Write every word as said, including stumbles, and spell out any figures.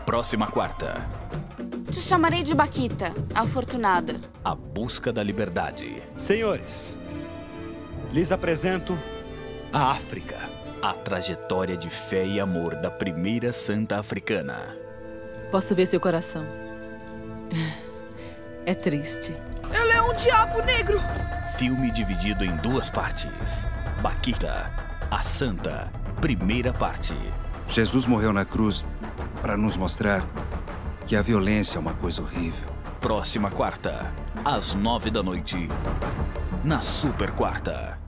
Próxima quarta. Te chamarei de Baquita, a afortunada. A busca da liberdade. Senhores, lhes apresento a África. A trajetória de fé e amor da primeira santa africana. Posso ver seu coração. É triste. Ela é um diabo negro! Filme dividido em duas partes. Baquita, a Santa, primeira parte. Jesus morreu na cruz para nos mostrar que a violência é uma coisa horrível. Próxima quarta, às nove da noite, na Super Quarta.